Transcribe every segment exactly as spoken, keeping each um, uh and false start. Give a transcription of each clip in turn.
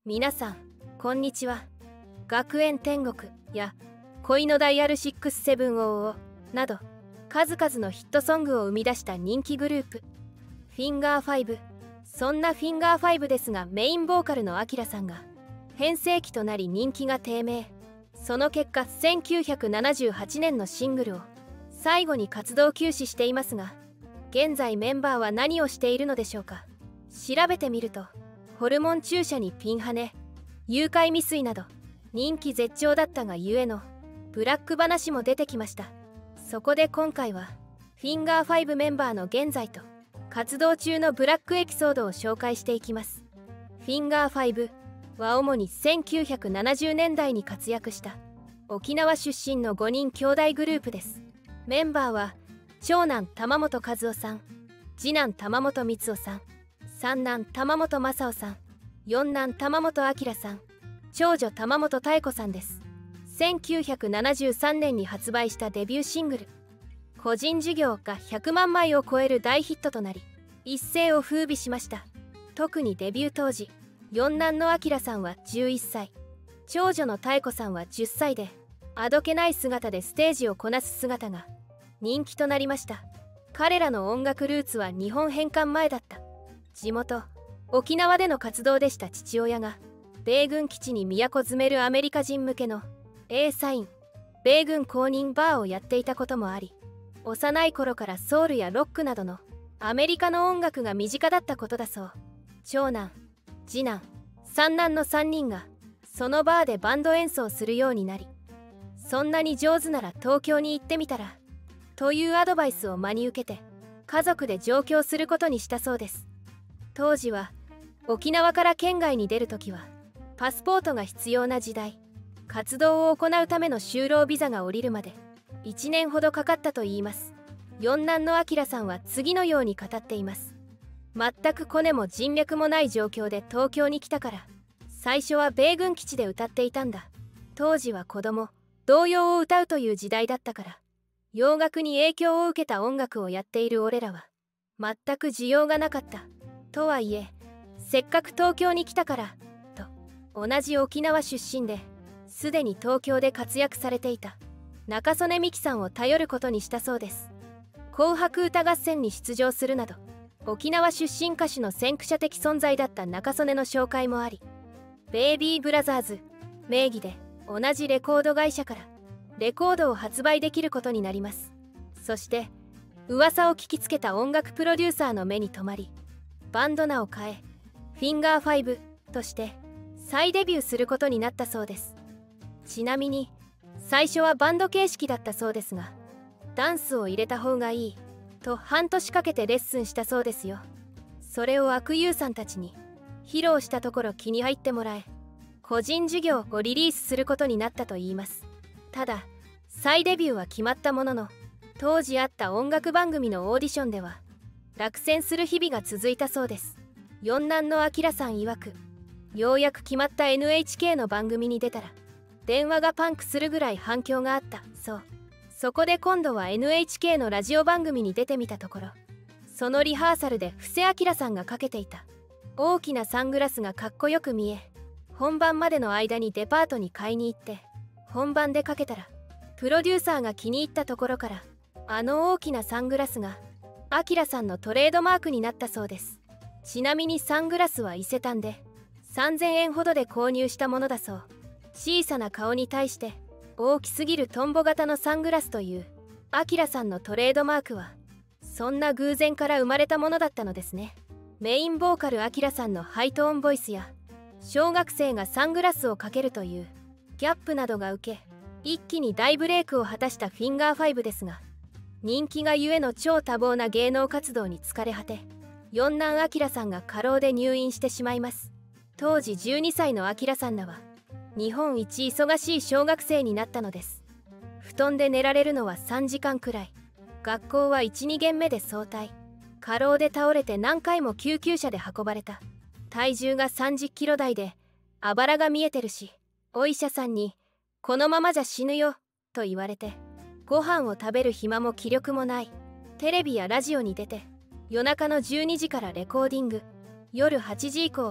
皆さんこんにちは。学園天国や恋のダイヤルろくななじゅうなど数々のヒットソングを生み出した人気グループフィンガーファイブ。そんなフィンガーファイブですが、メインボーカルのアキラさんが変声期となり人気が低迷。その結果せんきゅうひゃくななじゅうはちねんのシングルを最後に活動休止していますが、現在メンバーは何をしているのでしょうか。調べてみるとホルモン注射にピンハネ、誘拐未遂など人気絶頂だったがゆえのブラック話も出てきました。そこで今回はフィンガーファイブメンバーの現在と活動中のブラックエピソードを紹介していきます。フィンガーファイブは主にせんきゅうひゃくななじゅうねんだいに活躍した沖縄出身のごにん兄弟グループです。メンバーは長男玉本和夫さん、次男玉本光夫さん、三男玉本正夫さん、四男玉本明さん、長女玉本妙子さんです。せんきゅうひゃくななじゅうさんねんに発売したデビューシングル「個人事業」がひゃくまんまいを超える大ヒットとなり一世を風靡しました。特にデビュー当時、四男の明さんはじゅういっさい、長女の妙子さんはじゅっさいで、あどけない姿でステージをこなす姿が人気となりました。彼らの音楽ルーツは日本返還前だった。地元沖縄での活動でした父親が米軍基地に都詰めるアメリカ人向けの A サイン米軍公認バーをやっていたこともあり、幼い頃からソウルやロックなどのアメリカの音楽が身近だったことだそう。長男、次男、三男のさんにんがそのバーでバンド演奏するようになり、そんなに上手なら東京に行ってみたらというアドバイスを真に受けて家族で上京することにしたそうです。当時は沖縄から県外に出るときはパスポートが必要な時代、活動を行うための就労ビザが下りるまでいちねんほどかかったといいます。四男の明さんは次のように語っています。全くコネも人脈もない状況で東京に来たから、最初は米軍基地で歌っていたんだ。当時は子供童謡を歌うという時代だったから、洋楽に影響を受けた音楽をやっている俺らは全く需要がなかった。とはいえせっかく東京に来たからと、同じ沖縄出身ですでに東京で活躍されていた中曽根美紀さんを頼ることにしたそうです。紅白歌合戦に出場するなど沖縄出身歌手の先駆者的存在だった中曽根の紹介もあり、ベイビーブラザーズ名義で同じレコード会社からレコードを発売できることになります。そして噂を聞きつけた音楽プロデューサーの目に留まり、バンド名を変えフィンガーファイブとして再デビューすることになったそうです。ちなみに最初はバンド形式だったそうですが、ダンスを入れた方がいいと半年かけてレッスンしたそうですよ。それを阿久悠さんたちに披露したところ気に入ってもらえ、個人事業をリリースすることになったといいます。ただ再デビューは決まったものの、当時あった音楽番組のオーディションでは落選する日々が続いたそうです。四男の明さん曰く、ようやく決まった エヌエイチケー の番組に出たら電話がパンクするぐらい反響があったそう。そこで今度は エヌエイチケー のラジオ番組に出てみたところ、そのリハーサルで布施明さんがかけていた大きなサングラスがかっこよく見え、本番までの間にデパートに買いに行って本番でかけたら、プロデューサーが気に入ったところからあの大きなサングラスが明さんのトレードマークになったそうです。ちなみにサングラスは伊勢丹でさんぜんえんほどで購入したものだそう。小さな顔に対して大きすぎるトンボ型のサングラスという明さんのトレードマークはそんな偶然から生まれたものだったのですね。メインボーカル明さんのハイトーンボイスや小学生がサングラスをかけるというギャップなどが受け、一気に大ブレイクを果たしたフィンガーファイブですが、人気がゆえの超多忙な芸能活動に疲れ果て、四男明さんが過労で入院してしまいます。当時じゅうにさいの明さんらは日本一忙しい小学生になったのです。布団で寝られるのはさんじかんくらい、学校はいち、に限目で早退、過労で倒れて何回も救急車で運ばれた。体重がさんじゅっキロ台であばらが見えてるし、お医者さんにこのままじゃ死ぬよと言われて、ご飯を食べる暇も気力もない。テレビやラジオに出て夜中のじゅうにじからレコーディング、夜はちじ以降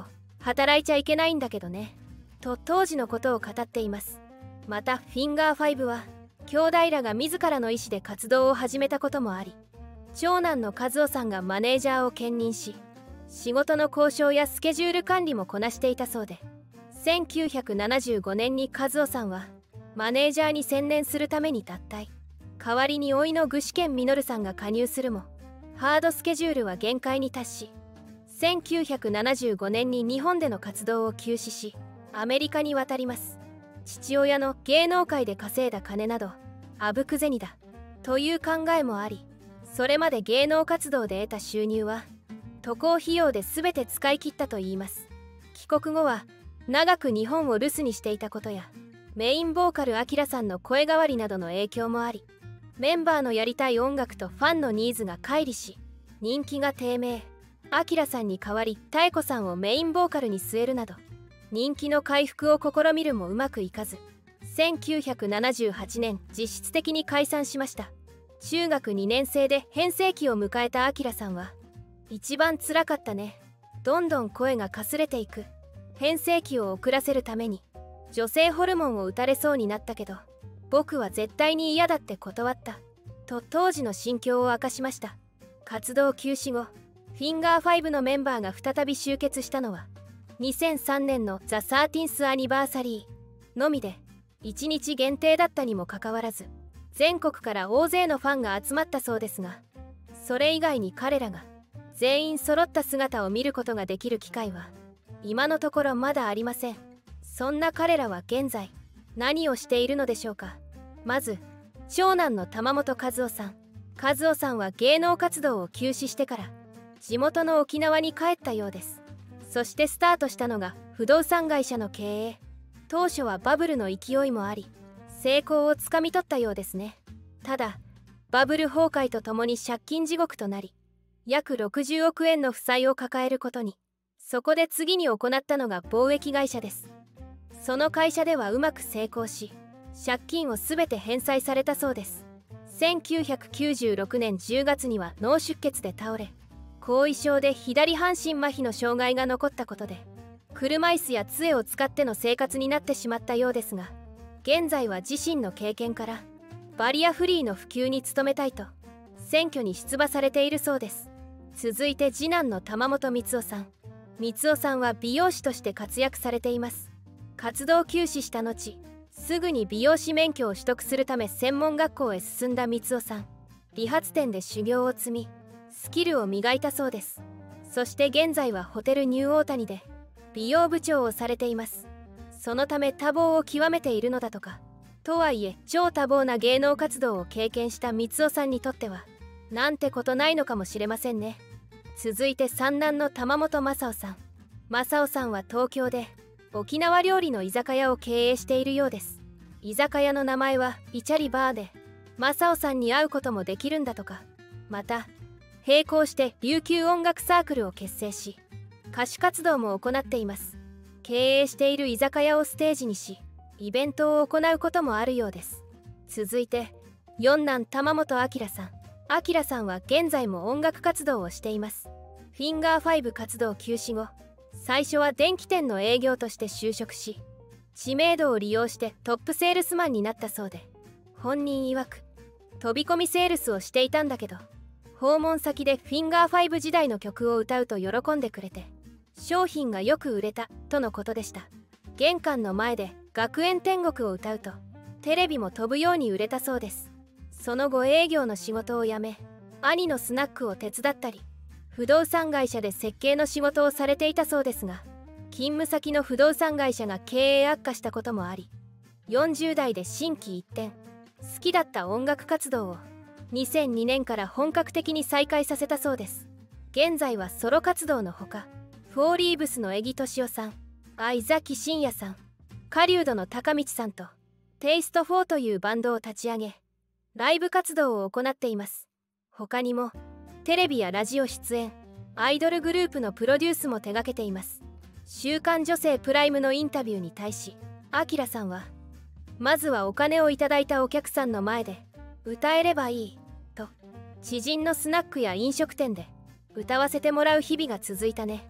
働いちゃいけないんだけどねと当時のことを語っています。またフィンガーファイブは兄弟らが自らの意思で活動を始めたこともあり、長男の和夫さんがマネージャーを兼任し、仕事の交渉やスケジュール管理もこなしていたそうで、せんきゅうひゃくななじゅうごねんに和夫さんはマネージャーに専念するために脱退。代わりに甥の具志堅実さんが加入するも、ハードスケジュールは限界に達し、せんきゅうひゃくななじゅうごねんに日本での活動を休止し、アメリカに渡ります。父親の芸能界で稼いだ金などあぶく銭だという考えもあり、それまで芸能活動で得た収入は渡航費用で全て使い切ったといいます。帰国後は長く日本を留守にしていたことや、メインボーカルアキラさんの声変わりなどの影響もあり、メンバーのやりたい音楽とファンのニーズが乖離し、人気が低迷。アキラさんに代わり妙子さんをメインボーカルに据えるなど、人気の回復を試みるもうまくいかず、せんきゅうひゃくななじゅうはちねん実質的に解散しました。中学にねん生で変声期を迎えたアキラさんは、一番つらかったね。どんどん声がかすれていく。変声期を遅らせるために女性ホルモンを打たれそうになったけど、僕は絶対に嫌だって断ったと当時の心境を明かしました。活動休止後、フィンガーファイブのメンバーが再び集結したのはにせんさんねんのザ・サーティンス・アニバーサリーのみで、いちにち限定だったにもかかわらず、全国から大勢のファンが集まったそうですが、それ以外に彼らが全員揃った姿を見ることができる機会は今のところまだありません。そんな彼らは現在何をしているのでしょうか。まず長男の玉本和夫さん。和夫さんは芸能活動を休止してから地元の沖縄に帰ったようです。そしてスタートしたのが不動産会社の経営。当初はバブルの勢いもあり、成功をつかみ取ったようですね。ただバブル崩壊とともに借金地獄となり、約ろくじゅうおくえんの負債を抱えることに。そこで次に行ったのが貿易会社です。その会社ではうまく成功し、借金を全て返済されたそうです。せんきゅうひゃくきゅうじゅうろくねんじゅうがつには脳出血で倒れ、後遺症で左半身麻痺の障害が残ったことで、車椅子や杖を使っての生活になってしまったようですが、現在は自身の経験からバリアフリーの普及に努めたいと選挙に出馬されているそうです。続いて次男の玉本光夫さん。光夫さんは美容師として活躍されています。活動休止した後、すぐに美容師免許を取得するため専門学校へ進んだ光夫さん。理髪店で修行を積み、スキルを磨いたそうです。そして現在はホテルニューオータニで美容部長をされています。そのため多忙を極めているのだとか。とはいえ超多忙な芸能活動を経験した光夫さんにとってはなんてことないのかもしれませんね。続いて三男の玉本正夫さん。正夫さんは東京で沖縄料理の居酒屋を経営しているようです。居酒屋の名前はイチャリバーで、正夫さんに会うこともできるんだとか。また並行して琉球音楽サークルを結成し、歌手活動も行っています。経営している居酒屋をステージにし、イベントを行うこともあるようです。続いて四男玉本明さん。明さんは現在も音楽活動をしています。フィンガーファイブ活動休止後、最初は電気店の営業として就職し、知名度を利用してトップセールスマンになったそうで、本人曰く飛び込みセールスをしていたんだけど、訪問先でフィンガーファイブ時代の曲を歌うと喜んでくれて、商品がよく売れたとのことでした。玄関の前で学園天国を歌うとテレビも飛ぶように売れたそうです。その後営業の仕事を辞め、兄のスナックを手伝ったり、不動産会社で設計の仕事をされていたそうですが、勤務先の不動産会社が経営悪化したこともあり、よんじゅう代で心機一転、好きだった音楽活動をにせんにねんから本格的に再開させたそうです。現在はソロ活動のほか、フォーリーブスの江木敏夫さん、相崎真也さん、狩人の高道さんとテイストフォーというバンドを立ち上げ、ライブ活動を行っています。他にもテレビやラジオ出演、アイドルグループのプロデュースも手掛けています。週刊女性プライムのインタビューに対し、アキラさんは、まずはお金をいただいたお客さんの前で歌えればいいと、知人のスナックや飲食店で歌わせてもらう日々が続いたね。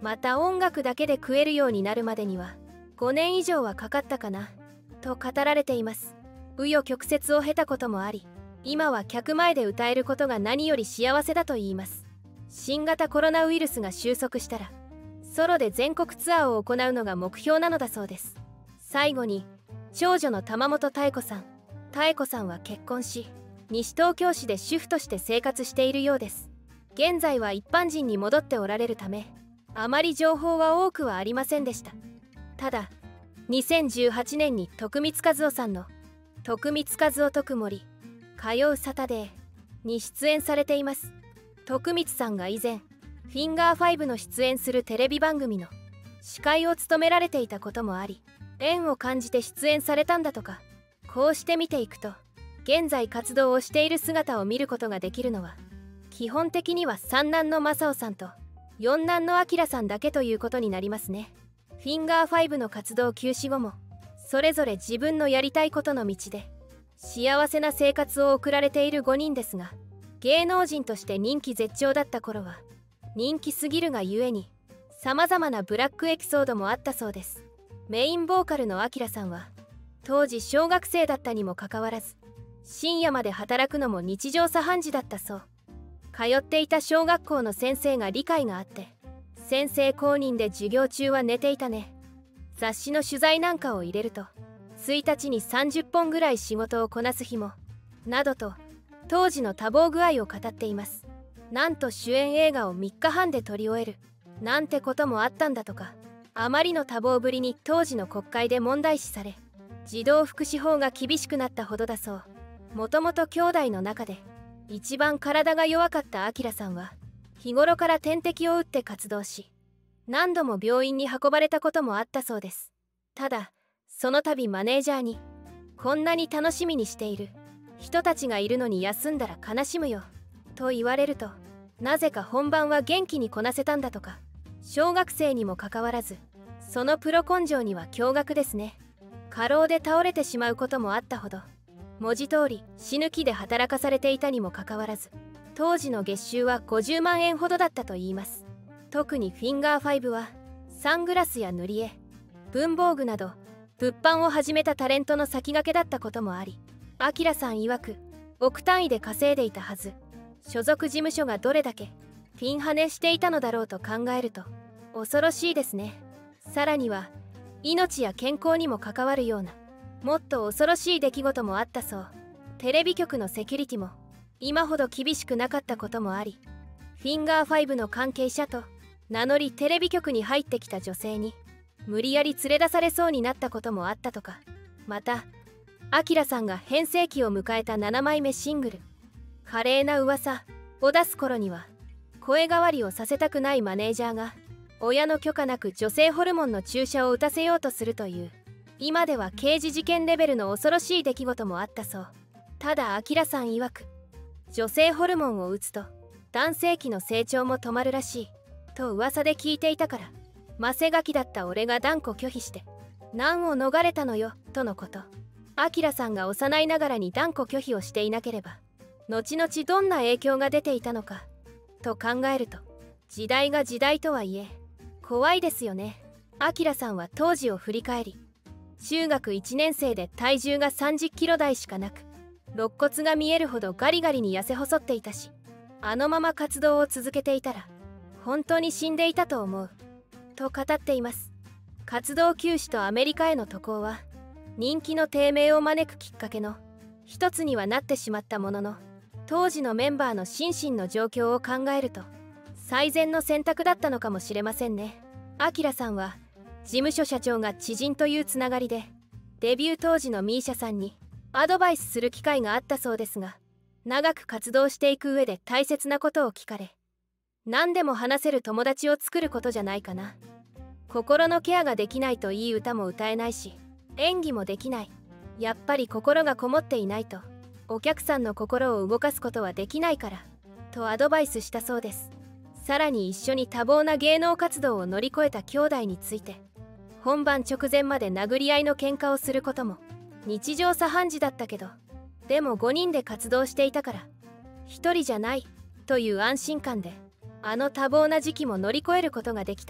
また音楽だけで食えるようになるまでにはごねん以上はかかったかなと語られています。紆余曲折を経たこともあり、今は客前で歌えることが何より幸せだと言います。新型コロナウイルスが収束したらソロで全国ツアーを行うのが目標なのだそうです。最後に長女の玉本妙子さん。妙子さんは結婚し、西東京市で主婦として生活しているようです。現在は一般人に戻っておられるため、あまり情報は多くはありませんでした。ただにせんじゅうはちねんに徳光和夫さんの「徳光和夫徳森通うサタデー」に出演されています。徳光さんが以前フィンガーファイブの出演するテレビ番組の司会を務められていたこともあり、縁を感じて出演されたんだとか。こうして見ていくと、現在活動をしている姿を見ることができるのは基本的には三男の正夫さんと四男の明さんだけということになりますね。フィンガーファイブの活動休止後もそれぞれ自分のやりたいことの道で幸せな生活を送られているごにんですが、芸能人として人気絶頂だった頃は人気すぎるがゆえにさまざまなブラックエピソードもあったそうです。メインボーカルの明さんは当時小学生だったにもかかわらず深夜まで働くのも日常茶飯事だったそう。通っていた小学校の先生が理解があって、先生公認で授業中は寝ていたね、雑誌の取材なんかを入れるとついたちにさんじゅっぽんぐらい仕事をこなす日もなどと当時の多忙具合を語っています。なんと主演映画をみっかはんで撮り終えるなんてこともあったんだとか。あまりの多忙ぶりに当時の国会で問題視され、児童福祉法が厳しくなったほどだそう。もともと兄弟の中で一番体が弱かった明さんは日頃から点滴を打って活動し、何度も病院に運ばれたこともあったそうです。ただその度マネージャーに「こんなに楽しみにしている人たちがいるのに休んだら悲しむよ」と言われると、なぜか本番は元気にこなせたんだとか。小学生にもかかわらずそのプロ根性には驚愕ですね。過労で倒れてしまうこともあったほど、文字通り死ぬ気で働かされていたにもかかわらず、当時の月収はごじゅうまんえんほどだったといいます。特にフィンガーファイブはサングラスや塗り絵、文房具など物販を始めたタレントの先駆けだったこともあり、明さん曰く億単位で稼いでいたはず。所属事務所がどれだけピンハネしていたのだろうと考えると恐ろしいですね。さらには命や健康にも関わるようなもっと恐ろしい出来事もあったそう。テレビ局のセキュリティも今ほど厳しくなかったこともあり、フィンガーファイブの関係者と名乗りテレビ局に入ってきた女性に無理やり連れ出されそうになったこともあったとか。また明さんが変声期を迎えたななまいめシングル「華麗な噂」を出す頃には声変わりをさせたくないマネージャーが親の許可なく女性ホルモンの注射を打たせようとするという、今では刑事事件レベルの恐ろしい出来事もあったそう。ただ明さん曰く、女性ホルモンを打つと男性器の成長も止まるらしいと噂で聞いていたから、マセガキだった俺が断固拒否して難を逃れたのよとのこと。明さんが幼いながらに断固拒否をしていなければ後々どんな影響が出ていたのかと考えると、時代が時代とはいえ怖いですよね。明さんは当時を振り返り、中学いちねん生で体重がさんじゅっキロ台しかなく、肋骨が見えるほどガリガリに痩せ細っていたし、あのまま活動を続けていたら本当に死んでいたと思うと語っています。活動休止とアメリカへの渡航は人気の低迷を招くきっかけの一つにはなってしまったものの、当時のメンバーの心身の状況を考えると最善の選択だったのかもしれませんね。明さんは事務所社長が知人というつながりで、デビュー当時のミーシャさんにアドバイスする機会があったそうですが、長く活動していく上で大切なことを聞かれ、何でも話せる友達を作ることじゃないかな、心のケアができないといい歌も歌えないし演技もできない、やっぱり心がこもっていないとお客さんの心を動かすことはできないからとアドバイスしたそうです。さらに一緒に多忙な芸能活動を乗り越えた兄弟について、本番直前まで殴り合いの喧嘩をすることも日常茶飯事だったけど、でもごにんで活動していたからひとりじゃないという安心感で、あの多忙な時期も乗り越えることができた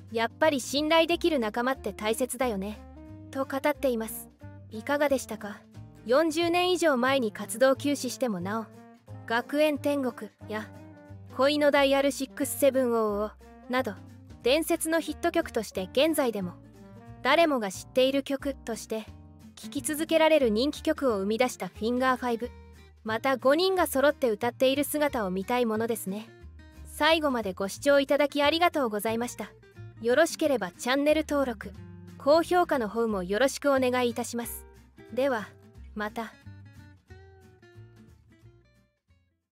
やっぱり信頼できる仲間って大切だよねと語っています。いかがでしたか？よんじゅうねん以上前に活動休止してもなお学園天国や恋のダイヤルろくじゅうなななど伝説のヒット曲として現在でも誰もが知っている曲として聴き続けられる人気曲を生み出したフィンガーファイブ、またごにんが揃って歌っている姿を見たいものですね。最後までご視聴いただきありがとうございました。よろしければチャンネル登録高評価の方もよろしくお願いいたします。ではまた。